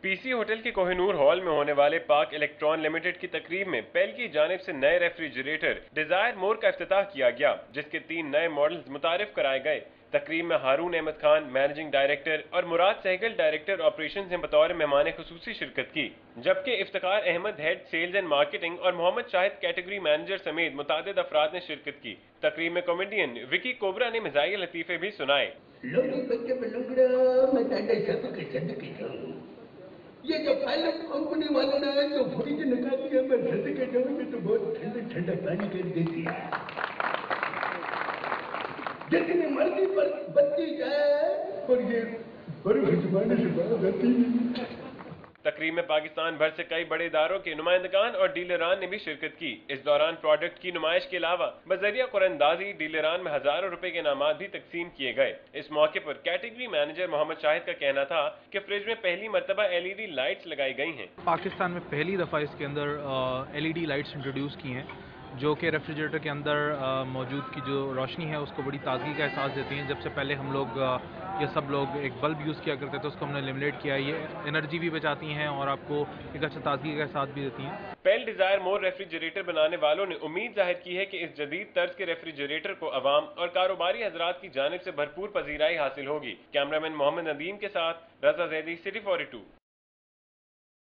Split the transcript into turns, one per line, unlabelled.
PC hotel के Kohinoor hall में होने वाले पाक इलेक्ट्रॉन लिमिटेड की तकरीब में पेल की जानिब से नए रेफ्रिजरेटर डिजायर मोर का इफ्तिताह किया गया, जिसके 3 नए मॉडल्स मुतारिफ कराए गए। तकरीब में हारून अहमद खान मैनेजिंग डायरेक्टर और मुराद सहगल डायरेक्टर ऑपरेशन ने बतौर मेहमान खुसूसी शिरकत की, जबकि Iftikhar Ahmed head sales and marketing और मोहम्मद शाहिद कैटेगरी मैनेजर समेत मुतादिद अफराद ने शिरकत की। तकरीब में कॉमेडियन विकी कोबरा ने मिजाइल लतीफे भी सुनाए।
ये जो पायलट कंपनी वाले ने जो फ्रिज निकाली है, मैं ठंड के जाऊंगी तो बहुत ठंडा पानी कर देती है। जितनी मर्जी पर बत्ती जाए और ये बर्फ जमाने से बाहर आती नहीं।
तकरीब में पाकिस्तान भर से कई बड़े इदारों के नुमाइंदगान और डीलरान ने भी शिरकत की। इस दौरान प्रोडक्ट की नुमाइश के अलावा बजरिया कुरंदाजी डीलरान में हजारों रुपए के इनामात भी तकसीम किए गए। इस मौके पर कैटेगरी मैनेजर मोहम्मद शाहिद का कहना था कि फ्रिज में पहली मरतबा LED लाइट्स लगाई गई हैं।
पाकिस्तान में पहली दफ़ा इसके अंदर LED लाइट्स इंट्रोड्यूस की हैं, जो कि रेफ्रिजरेटर के अंदर मौजूद की जो रोशनी है उसको बड़ी ताजगी का एहसास देती हैं। जब से पहले हम लोग ये सब लोग एक बल्ब यूज़ किया करते थे, उसको हमने एलिमिनेट किया। ये एनर्जी भी बचाती हैं और आपको एक अच्छा ताजगी का एहसास भी देती हैं।
पेल डिजायर मोर रेफ्रिजरेटर बनाने वालों ने उम्मीद जाहिर की है कि इस जदीद तर्ज के रेफ्रिजरेटर को अवाम और कारोबारी हजरात की जानिब से भरपूर पजीराई हासिल होगी। कैमरामैन मोहम्मद नदीम के साथ रजा जैदी, City42।